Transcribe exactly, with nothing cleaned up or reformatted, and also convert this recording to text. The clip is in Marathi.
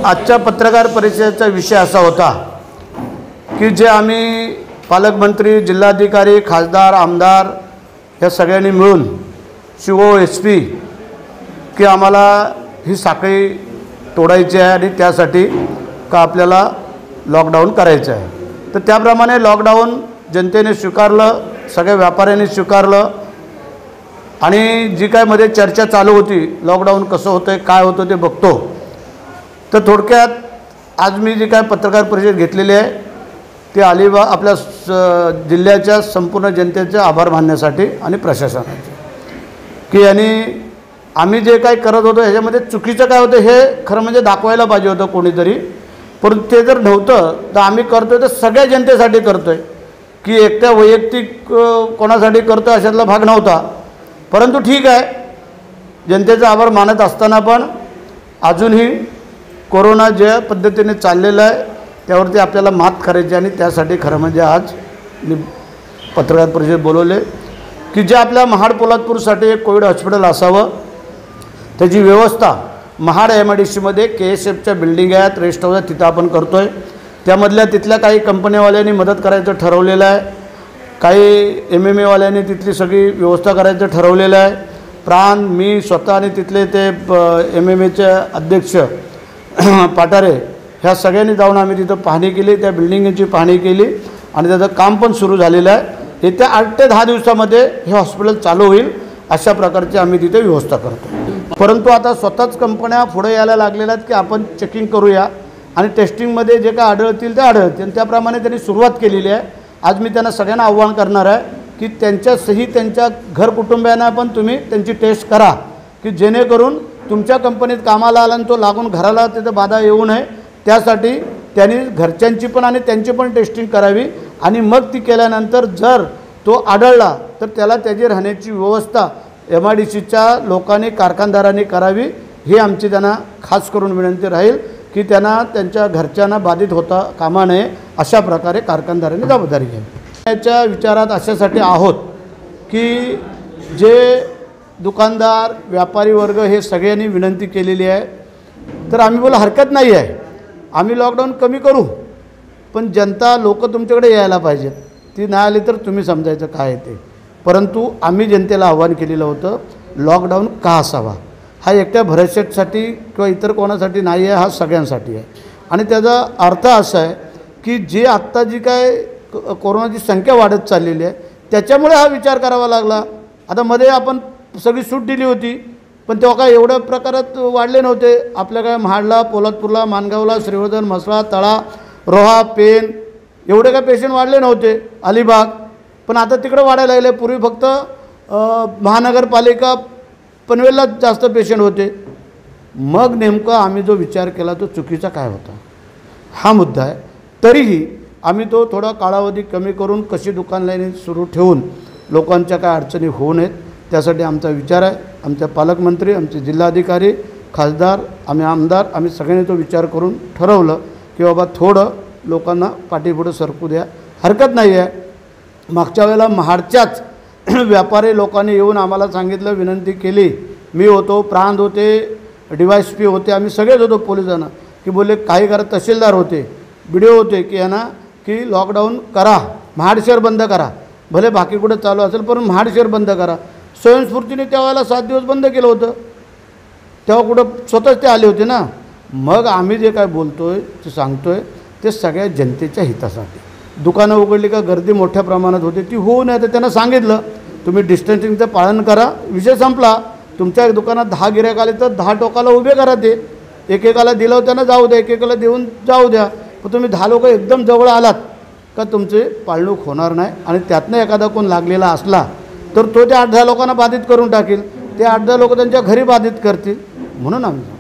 आजच्या पत्रकार परिषदेचा विषय असा होता की जे आम्ही पालकमंत्री, जिल्हाधिकारी, खासदार, आमदार या सगळ्यांनी मिळून शिवो एस पी की आम्हाला ही साखळी तोडायची आहे आणि त्यासाठी का आपल्याला लॉकडाऊन करायचं आहे। तर त्याप्रमाणे लॉकडाऊन जनतेने स्वीकारलं, सगळ्या व्यापाऱ्यांनी स्वीकारलं आणि जी काय मध्ये चर्चा चालू होती लॉकडाऊन कसं होतं, काय होतं ते बघतो। तर थोडक्यात आज मी जी काय पत्रकार परिषद घेतलेली आहे ते अलिबाग आपल्या जिल्ह्याच्या संपूर्ण जनतेचे आभार मानण्यासाठी आणि प्रशासनाचे की यांनी आम्ही जे काही करत होतो ह्याच्यामध्ये चुकीचं काय होतं हे खरं म्हणजे दाखवायला पाहिजे होतं कोणीतरी, परंतु ते जर नव्हतं तर आम्ही करतोय तर सगळ्या जनतेसाठी करतोय की एकट्या वैयक्तिक कोणासाठी करतोय अशातला भाग नव्हता। परंतु ठीक आहे, जनतेचा आभार मानत असताना पण अजूनही कोरोना ज्या पद्धतीने चाललेला आहे त्यावरती आपल्याला मात करायची आणि त्यासाठी खरं म्हणजे आज मी पत्रकार परिषद बोलवले की जे आपल्या महाड पोलादपूरसाठी एक कोविड हॉस्पिटल असावं, त्याची व्यवस्था महाड एम आय डी सीमध्ये के एस एफच्या बिल्डिंग आहेत, रेस्ट हाऊस आहे, तिथं आपण करतो आहे। त्यामधल्या तिथल्या काही कंपनीवाल्यांनी मदत करायचं ठरवलेलं आहे, काही एम एम एवाल्यांनी तिथली सगळी व्यवस्था करायचं ठरवलेलं आहे। प्राण, मी स्वतः आणि तिथले ते एम एम एचे अध्यक्ष पाटारे ह्या सगळ्यांनी जाऊन आम्ही तिथं पाहणी केली, त्या बिल्डिंगची पाहणी केली आणि त्याचं काम पण सुरू झालेलं आहे। येत्या आठ ते दहा दिवसामध्ये हे हॉस्पिटल चालू होईल अशा प्रकारची आम्ही तिथे व्यवस्था करतो। परंतु आता स्वतःच कंपन्या पुढे यायला लागलेल्या आहेत की आपण चेकिंग करूया आणि टेस्टिंगमध्ये जे काय आढळतील ते आढळतील, त्याप्रमाणे त्यांनी सुरुवात केलेली आहे। आज मी त्यांना सगळ्यांना आव्हान करणार आहे की त्यांच्यासही त्यांच्या घर कुटुंबियांना पण तुम्ही त्यांची टेस्ट करा की जेणेकरून तुमच्या कंपनीत कामाला आला आणि तो लागून घराला तिथं बाधा येऊ नये, त्यासाठी त्यांनी घरच्यांची पण आणि त्यांची पण टेस्टिंग करावी आणि मग ती केल्यानंतर जर तो आढळला तर त्याला त्याची राहण्याची व्यवस्था एम आय डी सीच्या लोकांनी, कारखानदारांनी करावी ही आमची त्यांना खास करून विनंती राहील की त्यांना त्यांच्या घरच्यांना बाधित होता कामा नये अशा प्रकारे कारखानदारांनी जबाबदारी घ्यावी। याच्या विचारात अशासाठी आहोत की जे दुकानदार, व्यापारी वर्ग हे सगळ्यांनी विनंती केलेली आहे, तर आम्ही बोला हरकत नाही आहे, आम्ही लॉकडाऊन कमी करू, पण जनता लोक तुमच्याकडे यायला पाहिजेत, ती नाही आली तर तुम्ही समजायचं काय आहे ते। परंतु आम्ही जनतेला आव्हान केलेलं होतं लॉकडाऊन का असावा, हा एकट्या भरतशेठसाठी किंवा इतर कोणासाठी नाही आहे, हा सगळ्यांसाठी आहे। आणि त्याचा अर्थ असा आहे की जी आत्ता जी काय कोरोनाची संख्या वाढत चाललेली आहे त्याच्यामुळे हा विचार करावा लागला। आता मध्ये आपण सगळी सूट दिली होती पण तेव्हा काय एवढ्या प्रकारात वाढले नव्हते, आपल्या काय महाडला, पोलादपूरला, माणगावला, श्रीवर्धन, म्हसळा, तळा, रोहा, पेन एवढे काय पेशंट वाढले नव्हते, अलिबाग, पण आता तिकडं वाढायला लागले। पूर्वी फक्त महानगरपालिका पनवेलला जास्त पेशंट होते। मग नेमका आम्ही जो विचार केला तो चुकीचा काय होता हा मुद्दा आहे। तरीही आम्ही तो थोडा कालावधी कमी करून कशी दुकान लाईन सुरू ठेवून लोकांच्या काय अडचणी होऊ नयेत त्यासाठी आमचा विचार आहे। आमच्या पालकमंत्री, आमचे जिल्हाधिकारी, खासदार, आम्ही आमदार, आम्ही सगळ्यांनी तो विचार करून ठरवलं की बाबा थोडं लोकांना पाठीपुढं सरकू द्या, हरकत नाही आहे। मागच्या वेळेला महाडच्याच व्यापारी लोकांनी येऊन आम्हाला सांगितलं, विनंती केली, मी होतो, प्रांत होते, डी वाय एस पी होते, आम्ही सगळेच होतो पोलिसांना की बोलले काही करा, तहसीलदार होते, बी डी ओ होते की यांना की लॉकडाऊन करा, महाड शहर बंद करा, भले बाकी कुठं चालू असेल पण महाड शहर बंद करा। स्वयंस्फूर्तीने त्यावेळेला सात दिवस बंद केलं होतं, तेव्हा कुठं स्वतःच ते आले होते ना। मग आम्ही जे काय बोलतो आहे ते सांगतो आहे ते सगळ्या जनतेच्या हितासाठी। दुकानं उघडली का गर्दी मोठ्या प्रमाणात होते, ती होऊ नये तर त्यांना सांगितलं तुम्ही डिस्टन्सिंगचं पालन करा, विषय संपला। तुमच्या दुकानात दहा गिऱ्हाईक आले तर दहा टोकाला उभे करा, ते एकेकाला दिलं त्यांना जाऊ द्या, एकेकाला देऊन जाऊ द्या, पण तुम्ही दहा लोक एकदम जवळ आलात का तुमचे पाळणूक होणार नाही आणि त्यातनं एखादा कोण लागलेला असला तर तो त्या आठ दहा लोकांना बाधित करून टाकेल, ते आठ दहा लोक त्यांच्या घरी बाधित करतील, म्हणून आम्ही